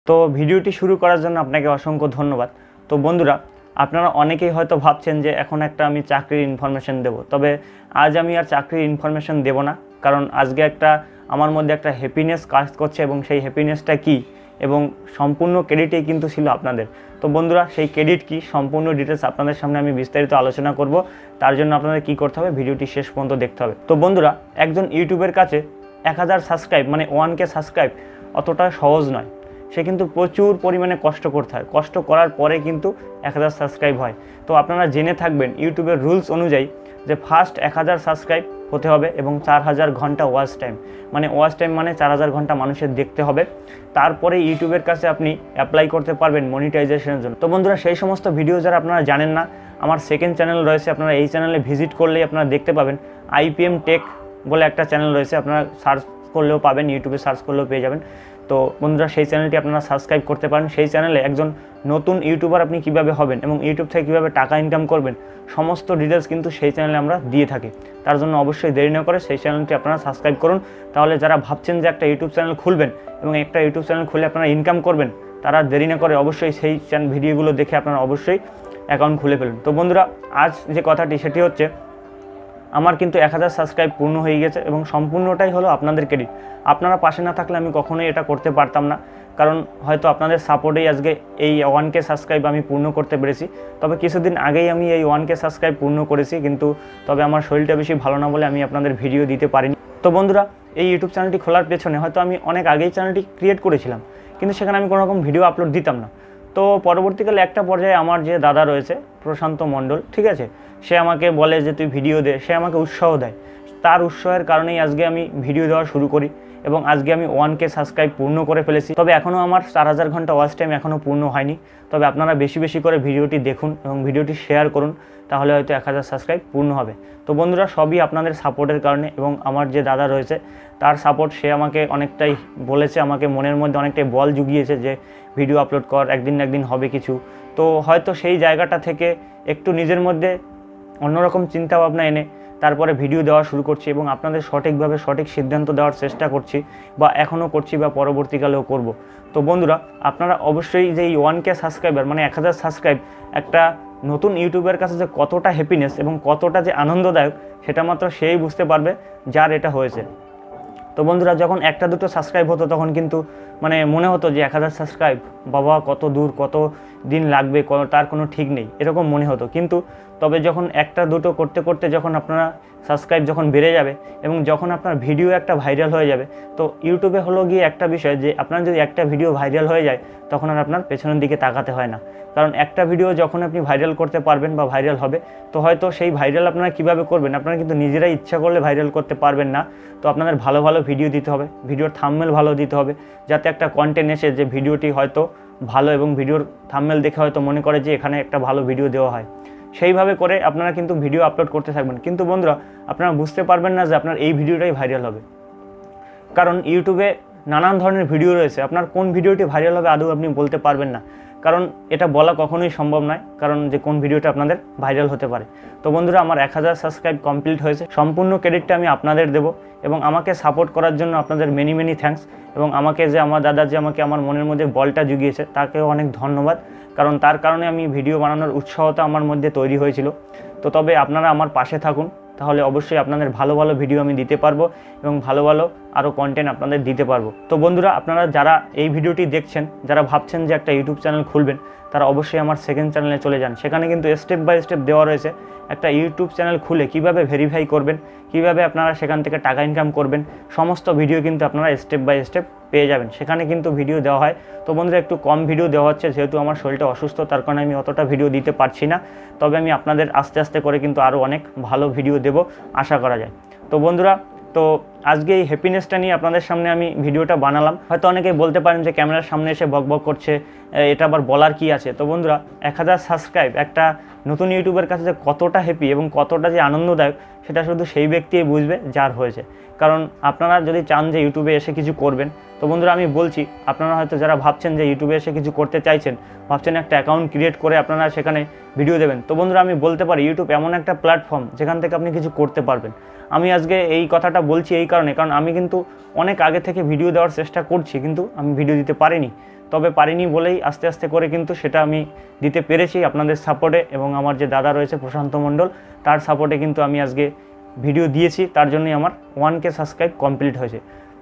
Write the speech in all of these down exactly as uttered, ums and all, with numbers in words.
তো ভিডিওটি শুরু করার জন্য আপনাকে অসংখ্য ধন্যবাদ। তো বন্ধুরা, আপনারা অনেকেই হয়তো ভাবছেন যে এখন একটা আমি চাকরির ইনফরমেশন দেব, তবে আজ আমি আর চাকরির ইনফরমেশন দেব না। কারণ আজকে একটা আমার মধ্যে একটা হ্যাপিনেস কাজ করছে এবং সেই হ্যাপিনেসটা কী এবং সম্পূর্ণ ক্রেডিটই কিন্তু ছিল আপনাদের। তো বন্ধুরা, সেই ক্রেডিট কি সম্পূর্ণ ডিটেলস আপনাদের সামনে আমি বিস্তারিত আলোচনা করব। তার জন্য আপনাদের কী করতে হবে, ভিডিওটি শেষ পর্যন্ত দেখতে হবে। তো বন্ধুরা, একজন ইউটিউবের কাছে এক হাজার সাবস্ক্রাইব মানে ওয়ান কে সাবস্ক্রাইব অতটা সহজ নয়। সে কিন্তু প্রচুর পরিমাণে কষ্ট করতে হয়, কষ্ট করার পরে কিন্তু এক হাজার সাবস্ক্রাইব হয়। তো আপনারা জেনে থাকবেন ইউটিউবের রুলস অনুযায়ী যে ফার্স্ট এক হাজার সাবস্ক্রাইব হতে হবে এবং চার হাজার ঘন্টা ওয়াচ টাইম, মানে ওয়াচ টাইম মানে চার হাজার ঘন্টা মানুষের দেখতে হবে। তারপরে ইউটিউবের কাছে আপনি অ্যাপ্লাই করতে পারবেন মনিটাইজেশনের জন্য। তো বন্ধুরা, সেই সমস্ত ভিডিও যারা আপনারা জানেন না, আমার সেকেন্ড চ্যানেল রয়েছে, আপনারা এই চ্যানেলে ভিজিট করলেই আপনারা দেখতে পাবেন। আইপিএম টেক বলে একটা চ্যানেল রয়েছে, আপনারা সার্চ করলেও পাবেন, ইউটিউবে সার্চ করলেও পেয়ে যাবেন। তো বন্ধুরা, সেই চ্যানেলটি আপনারা সাবস্ক্রাইব করতে পারেন। সেই চ্যানেলে একজন নতুন ইউটিউবার আপনি কীভাবে হবেন এবং ইউটিউব থেকে কীভাবে টাকা ইনকাম করবেন সমস্ত ডিটেলস কিন্তু সেই চ্যানেলে আমরা দিয়ে থাকি। তার জন্য অবশ্যই দেরি না করে সেই চ্যানেলটি আপনারা সাবস্ক্রাইব করুন। তাহলে যারা ভাবছেন যে একটা ইউটিউব চ্যানেল খুলবেন এবং একটা ইউটিউব চ্যানেল খুলে আপনারা ইনকাম করবেন, তারা দেরি না করে অবশ্যই সেই চ্যানেল ভিডিওগুলো দেখে আপনারা অবশ্যই অ্যাকাউন্ট খুলে ফেলুন। তো বন্ধুরা, আজ যে কথাটি সেটি হচ্ছে আমার কিন্তু এক হাজার সাবস্ক্রাইব পূর্ণ হয়ে গেছে এবং সম্পূর্ণটাই হলো আপনাদের ক্রেডিট। আপনারা পাশে না থাকলে আমি কখনোই এটা করতে পারতাম না, কারণ হয়তো আপনাদের সাপোর্টেই আজকে এই ওয়ান কে সাবস্ক্রাইব আমি পূর্ণ করতে পেরেছি। তবে কিছুদিন আগেই আমি এই ওয়ান কে সাবস্ক্রাইব পূর্ণ করেছি, কিন্তু তবে আমার শরীরটা বেশি ভালো না বলে আমি আপনাদের ভিডিও দিতে পারিনি। তো বন্ধুরা, এই ইউটিউব চ্যানেলটি খোলার পেছনে হয়তো আমি অনেক আগেই চ্যানেলটি ক্রিয়েট করেছিলাম, কিন্তু সেখানে আমি কোনো রকম ভিডিও আপলোড দিতাম না। তো পরবর্তীকালে একটা পর্যায়ে আমার যে দাদা রয়েছে প্রশান্ত মণ্ডল, ঠিক আছে, সে আমাকে বলে যে তুই ভিডিও দে, সে আমাকে উৎসাহ দেয়। তার উৎসাহের কারণেই আজকে আমি ভিডিও দেওয়া শুরু করি এবং আজকে আমি ওয়ান কে সাবস্ক্রাইব পূর্ণ করে ফেলেছি। তবে এখনও আমার চার হাজার ঘন্টা ওয়াচ টাইম এখনও পূর্ণ হয়নি। তবে আপনারা বেশি বেশি করে ভিডিওটি দেখুন এবং ভিডিওটি শেয়ার করুন, তাহলে হয়তো এক হাজার সাবস্ক্রাইব পূর্ণ হবে। তো বন্ধুরা, সবই আপনাদের সাপোর্টের কারণে এবং আমার যে দাদা রয়েছে তার সাপোর্ট। সে আমাকে অনেকটাই বলেছে, আমাকে মনের মধ্যে অনেকটাই বল জুগিয়েছে যে ভিডিও আপলোড কর, একদিন না একদিন হবে কিছু। তো হয়তো সেই জায়গাটা থেকে একটু নিজের মধ্যে অন্যরকম চিন্তাভাবনা এনে তারপরে ভিডিও দেওয়া শুরু করছি এবং আপনাদের সঠিকভাবে সঠিক সিদ্ধান্ত দেওয়ার চেষ্টা করছি, বা এখনও করছি বা পরবর্তীকালেও করব। তো বন্ধুরা, আপনারা অবশ্যই যে এই ওয়ান কে সাবস্ক্রাইবার মানে এক হাজার সাবস্ক্রাইব একটা নতুন ইউটিউবের কাছে যে কতটা হ্যাপিনেস এবং কতটা যে আনন্দদায়ক, সেটা মাত্র সেই বুঝতে পারবে যার এটা হয়েছে। তো বন্ধুরা, যখন একটা দুটো সাবস্ক্রাইব হতো তখন কিন্তু মানে মনে হতো যে এক হাজার সাবস্ক্রাইব বাবা কত দূর, কত দিন লাগবে, তার কোনো ঠিক নেই, এরকম মনে হতো। কিন্তু তবে যখন একটা দুটো করতে করতে যখন আপনারা সাবস্ক্রাইব যখন বেড়ে যাবে এবং যখন আপনার ভিডিও একটা ভাইরাল হয়ে যাবে, তো ইউটিউবে হলো গিয়ে একটা বিষয় যে আপনার যদি একটা ভিডিও ভাইরাল হয়ে যায় তখন আর আপনার পেছনের দিকে তাকাতে হয় না। কারণ একটা ভিডিও যখন আপনি ভাইরাল করতে পারবেন বা ভাইরাল হবে, তো হয়তো সেই ভাইরাল আপনারা কীভাবে করবেন, আপনারা কিন্তু নিজেরাই ইচ্ছা করলে ভাইরাল করতে পারবেন না। তো আপনাদের ভালো ভালো ভিডিও দিতে হবে, ভিডিওর থাম্বনেল ভালো দিতে হবে, যাতে একটা কন্টেন্ট এসে যে ভিডিওটি হয়তো ভালো এবং ভিডিওর থাম্বনেল দেখে হয়তো মনে করে যে এখানে একটা ভালো ভিডিও দেওয়া হয়। সেইভাবে করে আপনারা কিন্তু ভিডিও আপলোড করতে থাকবেন। কিন্তু বন্ধুরা, আপনারা বুঝতে পারবেন না যে আপনার এই ভিডিওটাই ভাইরাল হবে, কারণ ইউটিউবে নানান ধরনের ভিডিও রয়েছে। আপনার কোন ভিডিওটি ভাইরাল হবে আদৌ আপনি বলতে পারবেন না, কারণ এটা বলা কখনোই সম্ভব নয়, কারণ যে কোন ভিডিওটা আপনাদের ভাইরাল হতে পারে। তো বন্ধুরা, আমার এক হাজার সাবস্ক্রাইব কমপ্লিট হয়েছে, সম্পূর্ণ ক্রেডিটটা আমি আপনাদের দেবো এবং আমাকে সাপোর্ট করার জন্য আপনাদের মেনি মেনি থ্যাঙ্কস। এবং আমাকে যে আমার দাদা যে আমাকে আমার মনের মধ্যে বলটা জুগিয়েছে তাকেও অনেক ধন্যবাদ, কারণ তার কারণে আমি ভিডিও বানানোর উৎসাহতা আমার মধ্যে তৈরি হয়েছিল। তো তবে আপনারা আমার পাশে থাকুন, তাহলে অবশ্যই আপনাদের ভালো ভালো ভিডিও আমি দিতে পারবো এবং ভালো ভালো আরও কন্টেন্ট আপনাদের দিতে পারবো। তো বন্ধুরা, আপনারা যারা এই ভিডিওটি দেখছেন, যারা ভাবছেন যে একটা ইউটিউব চ্যানেল খুলবেন, তারা অবশ্যই আমার সেকেন্ড চ্যানেলে চলে যান। সেখানে কিন্তু স্টেপ বাই স্টেপ দেওয়া রয়েছে একটা ইউটিউব চ্যানেল খুলে কিভাবে ভেরিফাই করবেন, কিভাবে আপনারা সেখান থেকে টাকা ইনকাম করবেন, সমস্ত ভিডিও কিন্তু আপনারা স্টেপ বাই স্টেপ পেয়ে যাবেন। সেখানে কিন্তু ভিডিও দেওয়া হয়। তো বন্ধুরা, একটু কম ভিডিও দেওয়া হচ্ছে, যেহেতু আমার শরীরটা অসুস্থ, তার কারণে আমি অতটা ভিডিও দিতে পারছি না। তবে আমি আপনাদের আস্তে আস্তে করে কিন্তু আরও অনেক ভালো ভিডিও দেব আশা করা যায়। তো বন্ধুরা, তো আজকে এই হ্যাপিনেসটা নিয়ে আপনাদের সামনে আমি ভিডিওটা বানালাম। হয়তো অনেকেই বলতে পারেন যে ক্যামেরার সামনে এসে বক বক করছে, এটা আবার বলার কি আছে। তো বন্ধুরা, এক হাজার সাবস্ক্রাইব একটা নতুন ইউটিউবের কাছে যে কতটা হ্যাপি এবং কতটা যে আনন্দদায়ক, সেটা শুধু সেই ব্যক্তিই বুঝবে যার হয়েছে। কারণ আপনারা যদি চান যে ইউটিউবে এসে কিছু করবেন, তো বন্ধুরা আমি বলছি, আপনারা হয়তো যারা ভাবছেন যে ইউটিউবে এসে কিছু করতে চাইছেন, ভাবছেন একটা অ্যাকাউন্ট ক্রিয়েট করে আপনারা সেখানে ভিডিও দেবেন, তো বন্ধুরা আমি বলতে পারি ইউটিউব এমন একটা প্ল্যাটফর্ম যেখান থেকে আপনি কিছু করতে পারবেন। আমি আজকে এই কথাটা বলছি এই কারণে, কারণ আমি কিন্তু অনেক আগে থেকে ভিডিও দেওয়ার চেষ্টা করছি, কিন্তু আমি ভিডিও দিতে পারিনি। তবে পারিনি বলেই আস্তে আস্তে করে কিন্তু সেটা আমি দিতে পেরেছি আপনাদের সাপোর্টে, এবং আমার যে দাদা রয়েছে প্রশান্ত মণ্ডল তার সাপোর্টে কিন্তু আমি আজকে ভিডিও দিয়েছি, তার জন্যই আমার ওয়ান কে সাবস্ক্রাইব কমপ্লিট হয়েছে।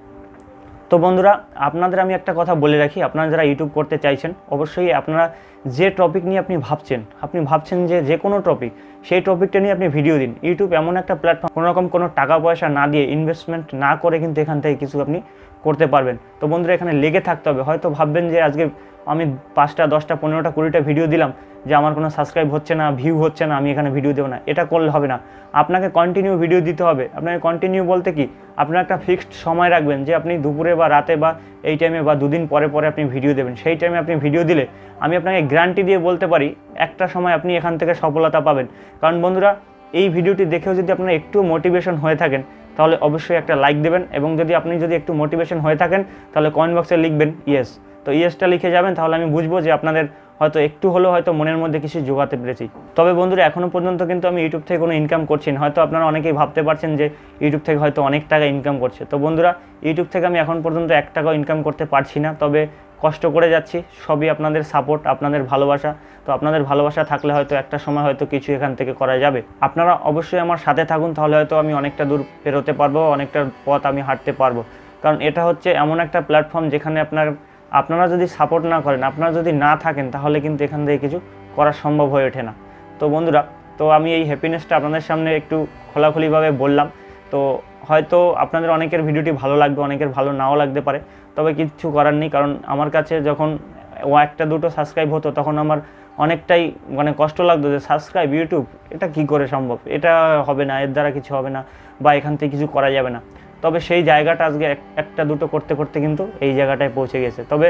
তো বন্ধুরা, আপনাদের আমি একটা কথা বলে রাখি, আপনারা যারা ইউটিউব করতে চাইছেন অবশ্যই আপনারা যে টপিক নিয়ে আপনি ভাবছেন আপনি ভাবছেন যে যে কোনো টপিক, সেই টপিকটা নিয়ে আপনি ভিডিও দিন। ইউটিউব এমন একটা প্ল্যাটফর্ম, কোনো রকম কোনো টাকা পয়সা না দিয়ে, ইনভেস্টমেন্ট না করে কিন্তু এখান থেকে কিছু আপনি করতে পারবেন। তো বন্ধুরা, এখানে লেগে থাকতে হবে। হয়তো ভাববেন যে আজকে আমি পাঁচটা দশটা পনেরোটা কুড়িটা ভিডিও দিলাম, যে আমার কোনো সাবস্ক্রাইব হচ্ছে না, ভিউ হচ্ছে না, আমি এখানে ভিডিও দেবো না, এটা করলে হবে না। আপনাকে কন্টিনিউ ভিডিও দিতে হবে। আপনাকে কন্টিনিউ বলতে কি, আপনার একটা ফিক্সড সময় রাখবেন যে আপনি দুপুরে বা রাতে বা এই টাইমে বা দুদিন পরে পরে আপনি ভিডিও দেবেন। সেই টাইমে আপনি ভিডিও দিলে আমি আপনাকে গ্যারান্টি দিয়ে বলতে পারি একটা সময় আপনি এখান থেকে সফলতা পাবেন। কারণ বন্ধুরা, এই ভিডিওটি দেখেও যদি আপনার একটু মোটিভেশন হয়ে থাকেন তাহলে অবশ্যই একটা লাইক দেবেন, এবং যদি আপনি যদি একটু মোটিভেশন হয়ে থাকেন তাহলে কমেন্ট বক্সে লিখবেন ইয়েস। তো ইয়েসটা লিখে যাবেন, তাহলে আমি বুঝবো যে আপনাদের হয়তো একটু হলেও হয়তো মনের মধ্যে কিছু জোগাতে পেরেছি। তবে বন্ধুরা, এখনও পর্যন্ত কিন্তু আমি ইউটিউব থেকে কোনো ইনকাম করছি না। হয়তো আপনারা অনেকেই ভাবতে পারছেন যে ইউটিউব থেকে হয়তো অনেক টাকা ইনকাম করছে। তো বন্ধুরা, ইউটিউব থেকে আমি এখন পর্যন্ত এক টাকাও ইনকাম করতে পারছি না, তবে কষ্ট করে যাচ্ছি। সবই আপনাদের সাপোর্ট, আপনাদের ভালোবাসা। তো আপনাদের ভালোবাসা থাকলে হয়তো একটা সময় হয়তো কিছু এখান থেকে করা যাবে। আপনারা অবশ্যই আমার সাথে থাকুন, তাহলে হয়তো আমি অনেকটা দূর পেরোতে পারবো, অনেকটা পথ আমি হাঁটতে পারবো। কারণ এটা হচ্ছে এমন একটা প্ল্যাটফর্ম যেখানে আপনার আপনারা যদি সাপোর্ট না করেন, আপনারা যদি না থাকেন, তাহলে কিন্তু এখান থেকে কিছু করা সম্ভব হয়ে ওঠে না। তো বন্ধুরা, তো আমি এই হ্যাপিনেসটা আপনাদের সামনে একটু খোলাখুলিভাবে বললাম। তো হয়তো আপনাদের অনেকের ভিডিওটি ভালো লাগবে, অনেকের ভালো নাও লাগতে পারে, তবে কিছু করার নেই। কারণ আমার কাছে যখন ও একটা দুটো সাবস্ক্রাইব হতো তখন আমার অনেকটাই মানে কষ্ট লাগতো যে সাবস্ক্রাইব ইউটিউব, এটা কি করে সম্ভব, এটা হবে না, এর দ্বারা কিছু হবে না, বা এখান থেকে কিছু করা যাবে না। তবে সেই জায়গাটা আজকে একটা দুটো করতে করতে কিন্তু এই জায়গাটায় পৌঁছে গেছে। তবে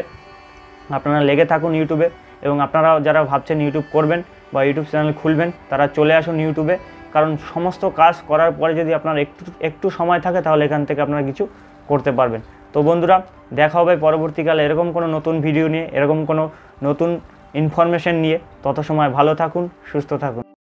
আপনারা লেগে থাকুন ইউটিউবে, এবং আপনারা যারা ভাবছেন ইউটিউব করবেন বা ইউটিউব চ্যানেল খুলবেন, তারা চলে আসুন ইউটিউবে। কারণ সমস্ত কাজ করার পরে যদি আপনার একটু একটু সময় থাকে তাহলে এখান থেকে আপনারা কিছু করতে পারবেন। তো বন্ধুরা, দেখা হবে পরবর্তীকালে এরকম কোনো নতুন ভিডিও নিয়ে, এরকম কোনো নতুন ইনফরমেশন নিয়ে। তত সময় ভালো থাকুন, সুস্থ থাকুন।